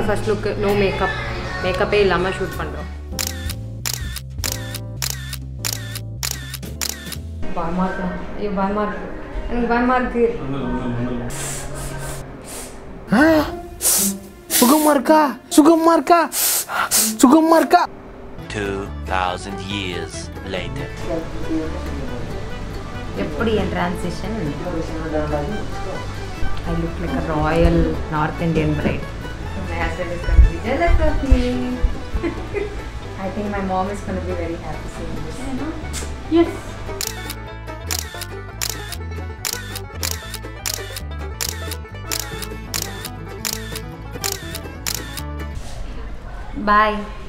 first look, no makeup. Makeup ஏ இல்லாம shoot பண்றோம். பயமா இருக்கு. ஐயோ பயமா இருக்கு. எனக்கு பயமா இருக்கு. சுகமா இருக்கா? சுகமா இருக்கா? சுகமா இருக்கா? 2000 years later. எப்படி என் transition? I look like a royal North Indian bride. My husband is going to be jealous of me. I think my mom is going to be very happy seeing this. Yes. Bye.